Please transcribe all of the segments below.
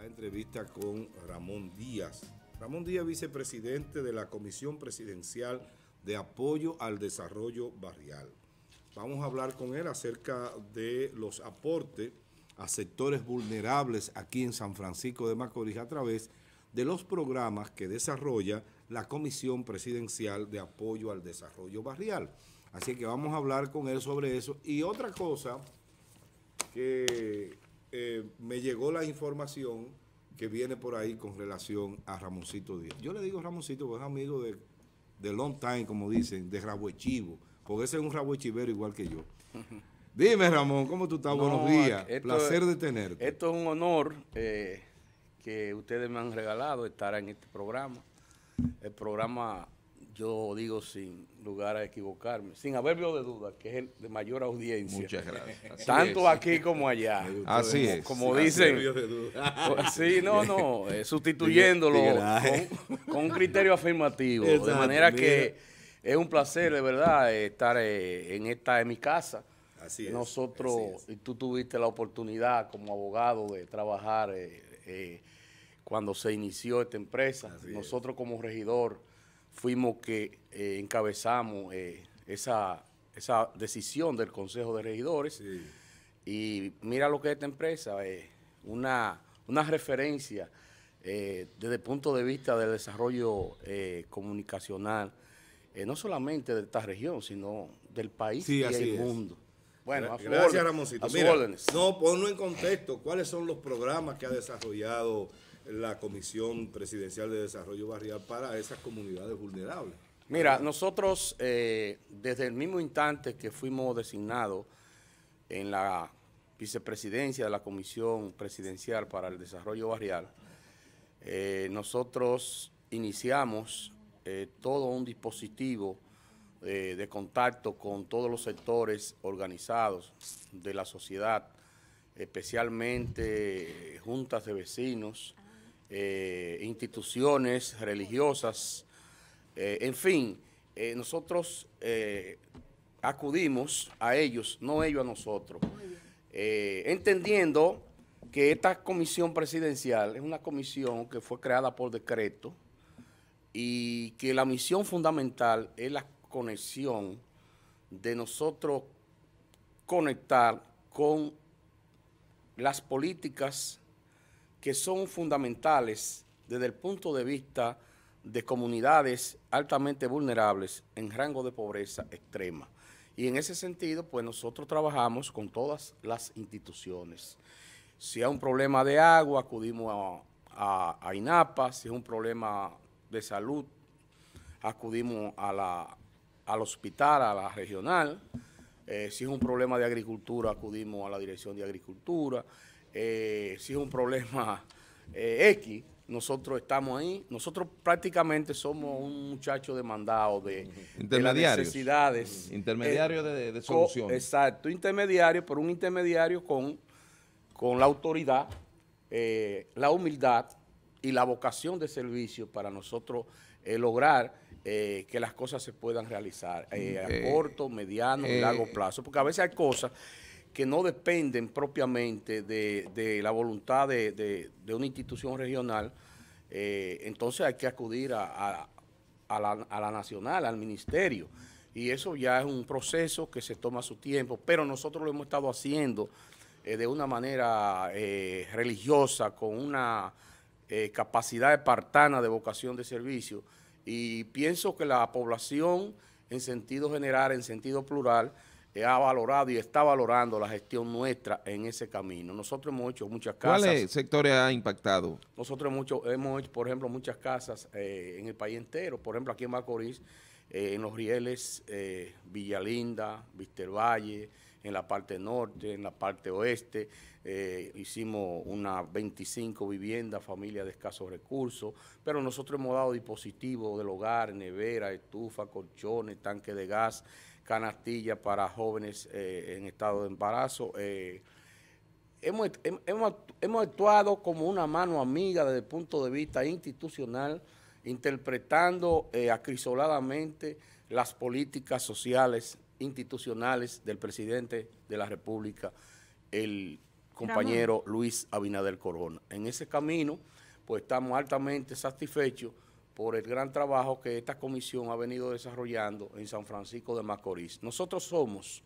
Entrevista con Ramón Díaz. Ramón Díaz, vicepresidente de la Comisión Presidencial de Apoyo al Desarrollo Barrial. Vamos a hablar con él acerca de los aportes a sectores vulnerables aquí en San Francisco de Macorís a través de los programas que desarrolla la Comisión Presidencial de Apoyo al Desarrollo Barrial. Así que vamos a hablar con él sobre eso. Y otra cosa que me llegó la información que viene por ahí con relación a Ramoncito Díaz. Yo le digo Ramoncito porque es amigo de long time, como dicen, de rabo de chivo, porque ese es un rabo de chivero igual que yo. Dime, Ramón, ¿cómo tú estás? Buenos días, placer de tenerte. Esto es un honor que ustedes me han regalado estar en este programa. El programa, yo digo sin lugar a equivocarme, sin haberlo de duda, que es el de mayor audiencia. Muchas gracias. Tanto aquí como allá. Así es. Como dicen. Sí, sustituyéndolo con un criterio afirmativo. Exacto, de manera que es un placer, de verdad, estar en mi casa. Así es. Nosotros, así es. Y tú tuviste la oportunidad como abogado de trabajar cuando se inició esta empresa. Así nosotros es. Como regidor fuimos que encabezamos esa decisión del Consejo de Regidores. Sí. Y mira lo que es esta empresa, una referencia desde el punto de vista del desarrollo comunicacional, no solamente de esta región, sino del país y del mundo. Bueno, gracias, Ramoncito. Mira, ponlo en contexto. ¿Cuáles son los programas que ha desarrollado la Comisión Presidencial de Desarrollo Barrial para esas comunidades vulnerables? Mira, nosotros desde el mismo instante que fuimos designados en la vicepresidencia de la Comisión Presidencial para el Desarrollo Barrial, nosotros iniciamos todo un dispositivo de contacto con todos los sectores organizados de la sociedad, especialmente juntas de vecinos, instituciones religiosas, en fin, nosotros acudimos a ellos, no ellos a nosotros, entendiendo que esta comisión presidencial es una comisión que fue creada por decreto y que la misión fundamental es la conexión de nosotros conectar con las políticas que son fundamentales desde el punto de vista de comunidades altamente vulnerables en rango de pobreza extrema. Y en ese sentido, pues nosotros trabajamos con todas las instituciones. Si hay un problema de agua, acudimos a INAPA. Si es un problema de salud, acudimos al hospital, a la regional. Si es un problema de agricultura, acudimos a la Dirección de Agricultura. Si es un problema X, nosotros estamos ahí. Nosotros prácticamente somos un muchacho demandado de las necesidades. Intermediario de soluciones. Exacto, intermediario, pero un intermediario con la autoridad, la humildad y la vocación de servicio para nosotros lograr que las cosas se puedan realizar a corto, mediano y largo plazo. Porque a veces hay cosas que no dependen propiamente de la voluntad de una institución regional, entonces hay que acudir a la nacional, al ministerio, y eso ya es un proceso que se toma su tiempo, pero nosotros lo hemos estado haciendo de una manera religiosa, con una capacidad espartana de vocación de servicio, y pienso que la población en sentido general, en sentido plural, ha valorado y está valorando la gestión nuestra en ese camino. Nosotros hemos hecho muchas casas. ¿Cuáles sectores ha impactado? Nosotros hemos hecho, por ejemplo, muchas casas en el país entero. Por ejemplo, aquí en Macorís, en Los Rieles, Villalinda, Vistervalle, en la parte norte, en la parte oeste. Hicimos unas 25 viviendas, familias de escasos recursos, pero nosotros hemos dado dispositivos del hogar, nevera, estufa, colchones, tanque de gas, canastillas para jóvenes en estado de embarazo. Hemos actuado como una mano amiga desde el punto de vista institucional, interpretando acrisoladamente las políticas sociales institucionales del presidente de la República, el compañero Luis Abinader Corona. En ese camino, pues estamos altamente satisfechos por el gran trabajo que esta comisión ha venido desarrollando en San Francisco de Macorís. Nosotros somos,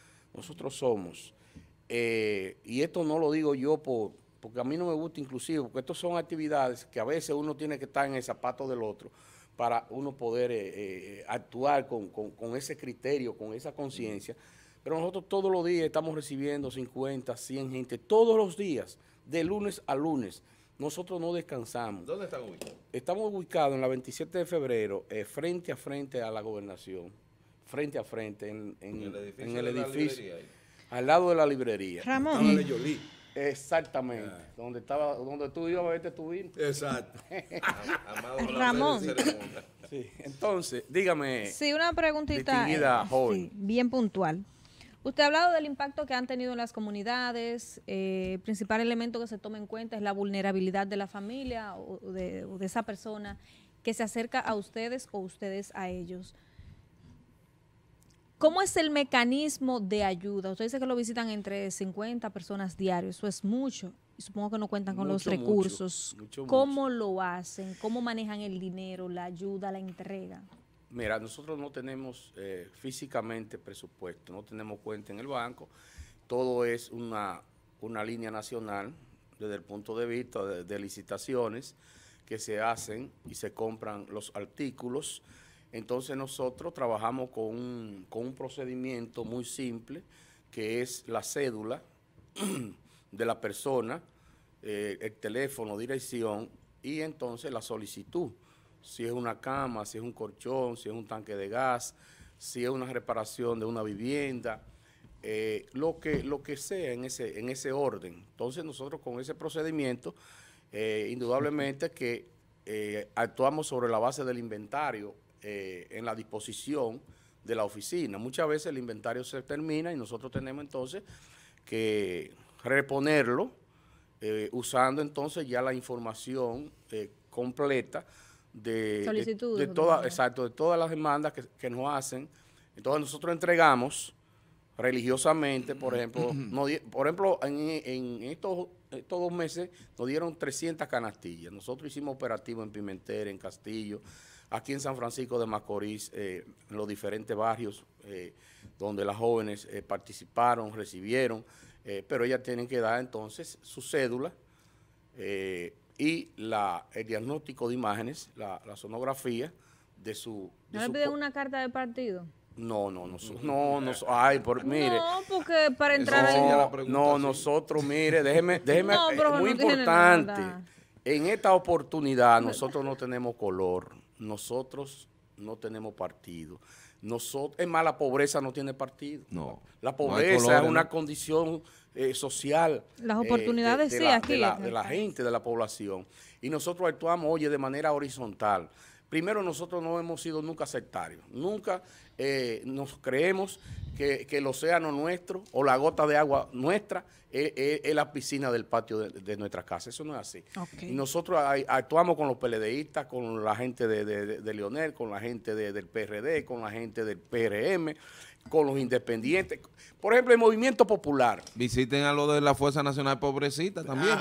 y esto no lo digo yo porque a mí no me gusta inclusive, porque estas son actividades que a veces uno tiene que estar en el zapato del otro para uno poder actuar con ese criterio, con esa conciencia. Pero nosotros todos los días estamos recibiendo 50, 100 gente, todos los días, de lunes a lunes. Nosotros no descansamos. ¿Dónde están ubicados? Estamos ubicados en la 27 de febrero, frente a frente a la gobernación, frente a frente, en el edificio, al lado de la librería. Ramón. Exactamente, donde tú ibas a verte tu vino. Exacto. Ramón. Sí. Entonces, dígame. Sí, una preguntita joven. sí, bien puntual. Usted ha hablado del impacto que han tenido en las comunidades. Principal elemento que se toma en cuenta es la vulnerabilidad de la familia o de esa persona que se acerca a ustedes o ustedes a ellos. ¿Cómo es el mecanismo de ayuda? Usted dice que lo visitan entre 50 personas diarios, eso es mucho. Y supongo que no cuentan con los recursos. ¿Cómo lo hacen? ¿Cómo manejan el dinero, la ayuda, la entrega? Mira, nosotros no tenemos físicamente presupuesto, no tenemos cuenta en el banco. Todo es una línea nacional desde el punto de vista de licitaciones que se hacen y se compran los artículos. Entonces nosotros trabajamos con un procedimiento muy simple, que es la cédula de la persona, el teléfono, dirección, y entonces la solicitud. Si es una cama, si es un colchón, si es un tanque de gas, si es una reparación de una vivienda, lo que sea en ese orden. Entonces nosotros con ese procedimiento, indudablemente que actuamos sobre la base del inventario, en la disposición de la oficina. Muchas veces el inventario se termina y nosotros tenemos entonces que reponerlo usando entonces ya la información completa de todas las demandas que nos hacen. Entonces nosotros entregamos religiosamente, por ejemplo, en estos 2 meses nos dieron 300 canastillas. Nosotros hicimos operativo en Pimentel, en Castillo, aquí en San Francisco de Macorís, en los diferentes barrios donde las jóvenes participaron, recibieron, pero ellas tienen que dar entonces su cédula y el diagnóstico de imágenes, la sonografía de su... ¿No le piden una carta de partido? No, mire. No, porque para entrar ahí... Nosotros, mire, déjeme, no, es pero muy no importante. En esta oportunidad nosotros no tenemos color, nosotros no tenemos partido. Es más, la pobreza no tiene partido. No. La pobreza es una condición social. Las oportunidades sí, aquí. De la gente, de la población. Y nosotros actuamos, oye, de manera horizontal. Primero, nosotros no hemos sido nunca sectarios. Nunca nos creemos que el océano nuestro o la gota de agua nuestra es la piscina del patio de nuestra casa. Eso no es así. Okay. Y nosotros actuamos con los PLDistas, con la gente de Leonel, con la gente del PRD, con la gente del PRM, con los independientes. Por ejemplo, el Movimiento Popular. Visiten a lo de la Fuerza Nacional Pobrecita también.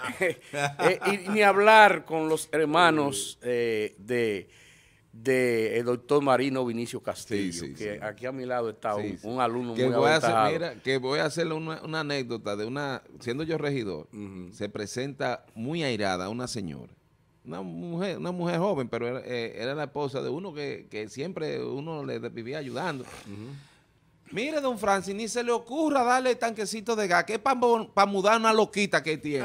Y ni hablar con los hermanos de el doctor Marino Vinicio Castillo, que aquí a mi lado está un alumno muy aventajado. Que voy a hacerle una anécdota siendo yo regidor, se presenta muy airada una señora, una mujer joven, pero era la esposa de uno que siempre uno le vivía ayudando. Mire, don Francis, ni se le ocurra darle tanquecito de gas, que es para mudar una loquita que tiene.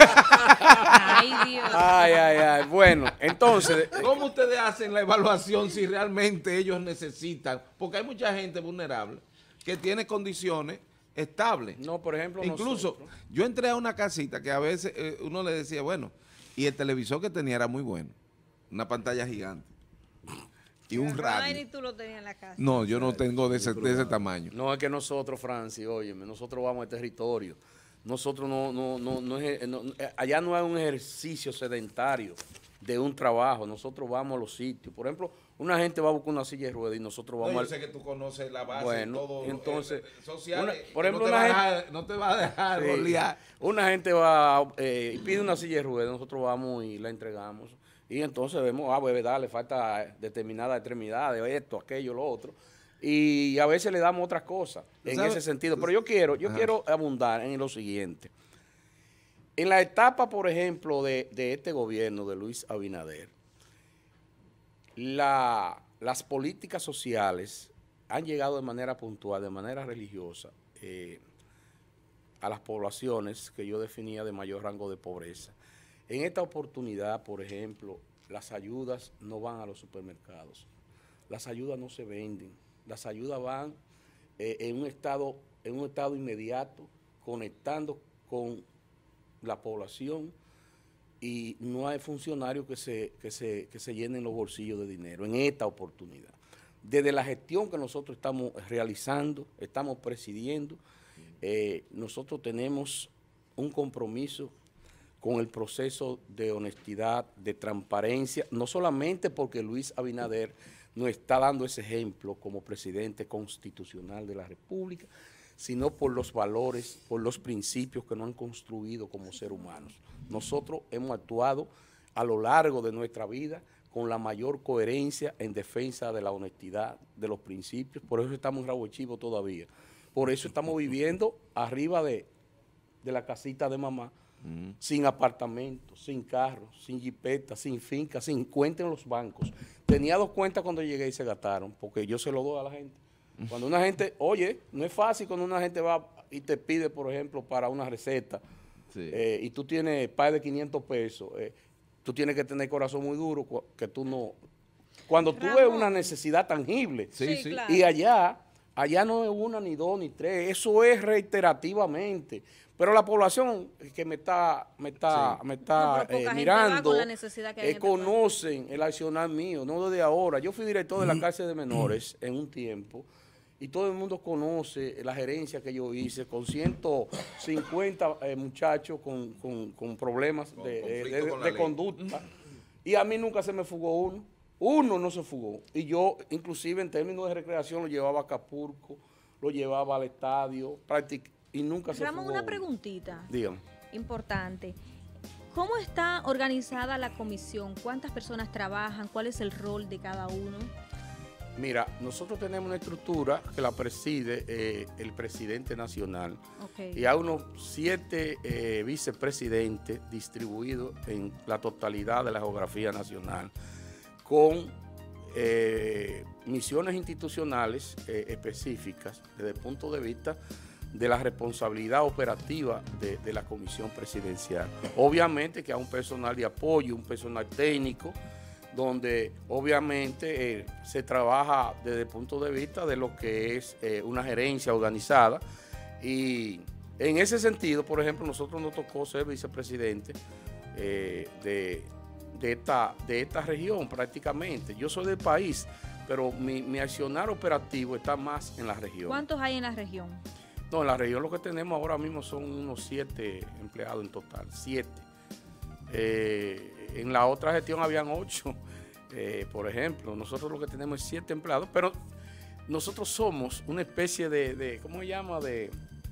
Ay, Dios. Ay. Bueno, entonces... ¿Cómo ustedes hacen la evaluación si realmente ellos necesitan? Porque hay mucha gente vulnerable que tiene condiciones estables. No, por ejemplo, incluso yo entré a una casita que a veces uno le decía, bueno, y el televisor que tenía era muy bueno, una pantalla gigante. Y un radio. Ni tú lo tenías en la casa. No, yo no tengo de ese tamaño. No, es que nosotros, Francis, óyeme, nosotros vamos al territorio. Nosotros allá no hay un ejercicio sedentario de un trabajo. Nosotros vamos a los sitios. Por ejemplo, Una gente va a buscar una silla de ruedas y nosotros vamos yo sé que tú conoces la base, bueno, todo entonces, social, por ejemplo, no te va a dejar sí, golear. una gente va y pide una silla de ruedas, nosotros vamos y la entregamos. Y entonces vemos, pues verdad, le falta determinada extremidad, de esto, aquello, lo otro. Y a veces le damos otras cosas en ese sentido. Pero yo quiero abundar en lo siguiente. En la etapa, por ejemplo, de este gobierno de Luis Abinader, las políticas sociales han llegado de manera puntual, de manera religiosa, a las poblaciones que yo definía de mayor rango de pobreza. En esta oportunidad, por ejemplo, las ayudas no van a los supermercados, las ayudas no se venden, las ayudas van en un estado inmediato, conectando con la población, y no hay funcionarios que se llenen los bolsillos de dinero en esta oportunidad. Desde la gestión que nosotros estamos realizando, estamos presidiendo, nosotros tenemos un compromiso con el proceso de honestidad, de transparencia, no solamente porque Luis Abinader nos está dando ese ejemplo como presidente constitucional de la República, sino por los valores, por los principios que nos han construido como seres humanos. Nosotros hemos actuado a lo largo de nuestra vida con la mayor coherencia en defensa de la honestidad, de los principios, por eso estamos en Rabo Chivo todavía, por eso estamos viviendo arriba de la casita de mamá, sin apartamento, sin carro, sin jipeta, sin finca, sin cuenta en los bancos. Tenía 2 cuentas cuando llegué y se gastaron, porque yo se lo doy a la gente. Cuando una gente, oye, no es fácil cuando una gente va y te pide, por ejemplo, para una receta, sí, y tú tienes par de 500 pesos, tú tienes que tener corazón muy duro, que tú no... Cuando tú ves una necesidad tangible, sí, claro. Y allá no es 1, ni 2, ni 3, eso es reiterativamente. Pero la población que me está mirando, conocen el accionar mío, no desde ahora. Yo fui director de la cárcel de menores en un tiempo, y todo el mundo conoce la gerencia que yo hice con 150 muchachos con problemas de conducta, y a mí nunca se me fugó uno no se fugó, y yo inclusive en términos de recreación lo llevaba a Acapulco, lo llevaba al estadio, y nunca se fugó. Ramón, una preguntita. Dígame. Importante. ¿Cómo está organizada la comisión? ¿Cuántas personas trabajan? ¿Cuál es el rol de cada uno? Mira, nosotros tenemos una estructura que la preside el presidente nacional, y hay unos 7 vicepresidentes distribuidos en la totalidad de la geografía nacional, con misiones institucionales específicas desde el punto de vista de la responsabilidad operativa de la comisión presidencial. Obviamente que hay un personal de apoyo, un personal técnico, donde obviamente se trabaja desde el punto de vista de lo que es una gerencia organizada, y en ese sentido, por ejemplo, nosotros nos tocó ser vicepresidente de esta región prácticamente. Yo soy del país, pero mi accionar operativo está más en la región. ¿Cuántos hay en la región? No, en la región lo que tenemos ahora mismo son unos 7 empleados en total, 7. En la otra gestión habían 8, por ejemplo. Nosotros lo que tenemos es 7 empleados, pero nosotros somos una especie de ¿cómo se llama? De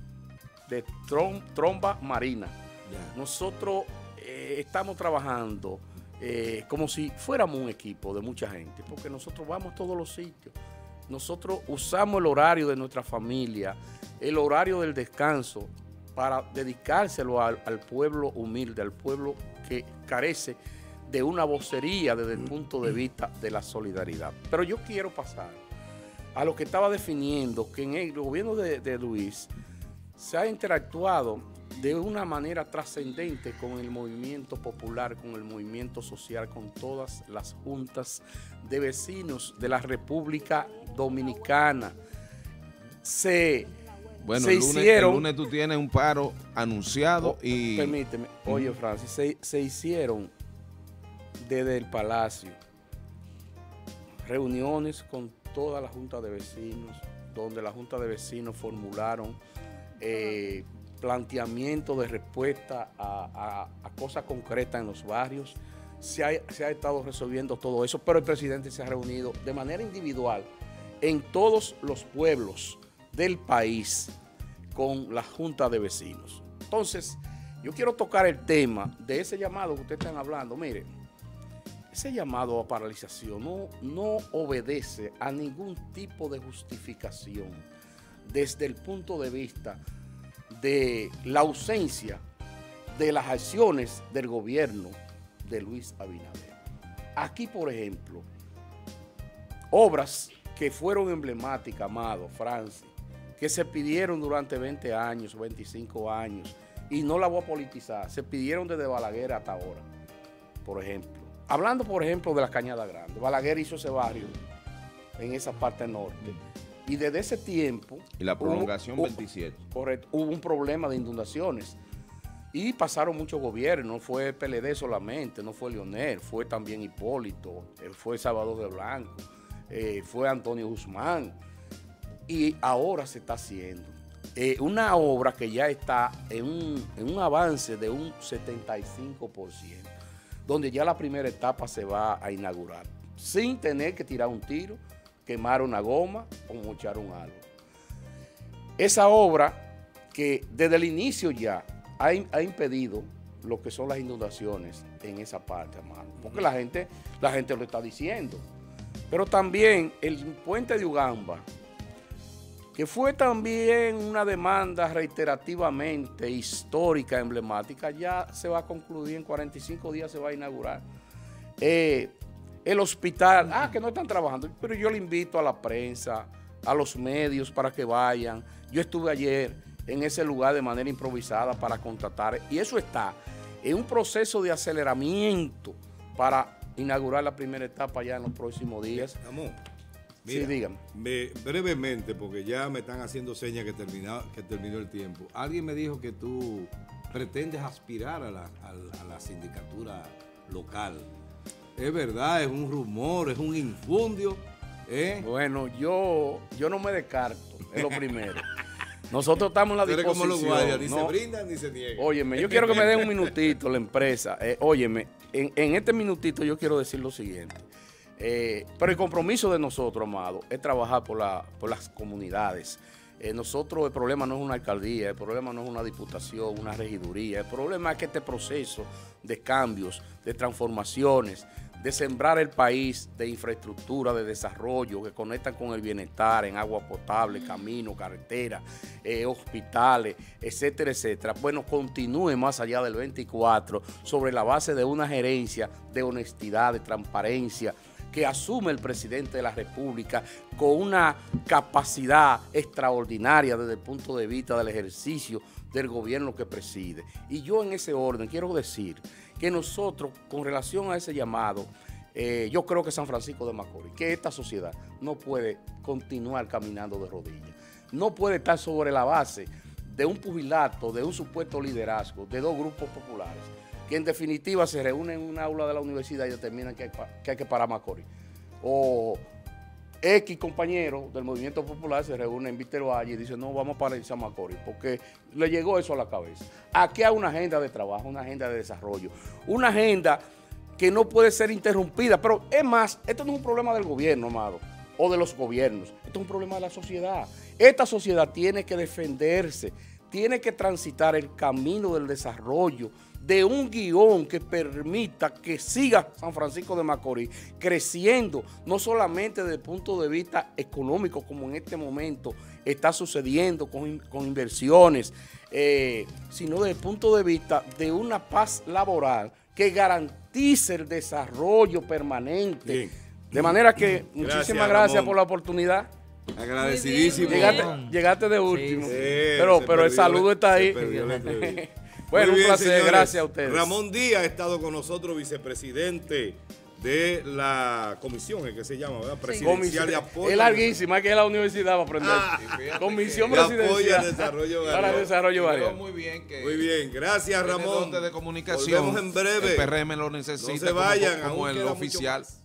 tromba marina. Yeah. Nosotros estamos trabajando como si fuéramos un equipo de mucha gente, porque nosotros vamos a todos los sitios. Nosotros usamos el horario de nuestra familia, el horario del descanso, para dedicárselo al pueblo humilde, al pueblo que carece de una vocería desde el punto de vista de la solidaridad. Pero yo quiero pasar a lo que estaba definiendo, que en el gobierno de Luis se ha interactuado de una manera trascendente con el movimiento popular, con el movimiento social, con todas las juntas de vecinos de la República Dominicana. Bueno, el lunes tú tienes un paro anunciado y... Permíteme, oye Francis, se hicieron desde el Palacio reuniones con toda la Junta de Vecinos, donde la Junta de Vecinos formularon planteamientos de respuesta a cosas concretas en los barrios. se ha estado resolviendo todo eso, pero el presidente se ha reunido de manera individual en todos los pueblos del país con la Junta de Vecinos. Entonces, yo quiero tocar el tema de ese llamado que ustedes están hablando. Mire, ese llamado a paralización no obedece a ningún tipo de justificación desde el punto de vista de la ausencia de las acciones del gobierno de Luis Abinader. Aquí, por ejemplo, obras que fueron emblemáticas, Amado, Francis, que se pidieron durante 20 años, 25 años, y no la voy a politizar, se pidieron desde Balaguer hasta ahora, por ejemplo. Hablando, por ejemplo, de la Cañada Grande, Balaguer hizo ese barrio en esa parte norte, y desde ese tiempo... Y la prolongación 27. Correcto, hubo un problema de inundaciones, y pasaron muchos gobiernos, no fue el PLD solamente, no fue Leonel, fue también Hipólito, fue Salvador de Blanco, fue Antonio Guzmán, y ahora se está haciendo una obra que ya está en un avance de un 75%, donde ya la primera etapa se va a inaugurar, sin tener que tirar un tiro, quemar una goma o mochar un árbol. Esa obra que desde el inicio ya ha impedido lo que son las inundaciones en esa parte, hermano, porque la gente lo está diciendo. Pero también el puente de Ugamba, que fue también una demanda reiterativamente histórica, emblemática, ya se va a concluir en 45 días, se va a inaugurar. El hospital, que no están trabajando, pero yo le invito a la prensa, a los medios para que vayan. Yo estuve ayer en ese lugar de manera improvisada para contratar, y eso está en un proceso de aceleramiento para inaugurar la primera etapa ya en los próximos días. Ramón, mira, sí, dígame. Brevemente, porque ya me están haciendo señas que terminó el tiempo. Alguien me dijo que tú pretendes aspirar a la sindicatura local. ¿Es verdad? ¿Es un rumor? ¿Es un infundio? Bueno, yo no me descarto, es lo primero. Nosotros estamos en la disposición. Como los guardias, ni se brindan ni se niegan. Óyeme, yo quiero que me den un minutito la empresa. Óyeme, en este minutito yo quiero decir lo siguiente. Pero el compromiso de nosotros, Amado, es trabajar por las comunidades. Nosotros, el problema no es una alcaldía, el problema no es una diputación, una regiduría. El problema es que este proceso de cambios, de transformaciones, de sembrar el país de infraestructura, de desarrollo, que conectan con el bienestar en agua potable, camino, carretera, hospitales, etcétera, etcétera, bueno, continúe más allá del 24 sobre la base de una gerencia de honestidad, de transparencia, que asume el presidente de la República con una capacidad extraordinaria desde el punto de vista del ejercicio del gobierno que preside. Y yo en ese orden quiero decir que nosotros, con relación a ese llamado, yo creo que San Francisco de Macorís, que esta sociedad no puede continuar caminando de rodillas, no puede estar sobre la base de un pugilato, de un supuesto liderazgo de dos grupos populares, que en definitiva se reúnen en un aula de la universidad y determinan que hay que parar Macorís. O X compañeros del movimiento popular se reúnen en Víctor Valle y dicen, no, vamos a paralizar Macorís, porque le llegó eso a la cabeza. Aquí hay una agenda de trabajo, una agenda de desarrollo, una agenda que no puede ser interrumpida. Pero es más, esto no es un problema del gobierno, Amado, o de los gobiernos, esto es un problema de la sociedad. Esta sociedad tiene que defenderse, tiene que transitar el camino del desarrollo, de un guión que permita que siga San Francisco de Macorís creciendo, no solamente desde el punto de vista económico, como en este momento está sucediendo con inversiones, sino desde el punto de vista de una paz laboral que garantice el desarrollo permanente. Bien. De manera que muchísimas gracias por la oportunidad. Agradecidísimo. Llegaste de último, Sí, pero el saludo está ahí. Bueno, un placer, señores. Gracias a ustedes. Ramón Díaz ha estado con nosotros, vicepresidente de la comisión, que se llama, ¿verdad? Presidencial de apoyo. Es larguísima, hay que ir a la universidad para aprender. Comisión presidencial para el desarrollo barrial. Muy bien, muy bien, gracias Ramón. De comunicación. Volvemos en breve. El PRM lo necesita no se vayan, como el oficial.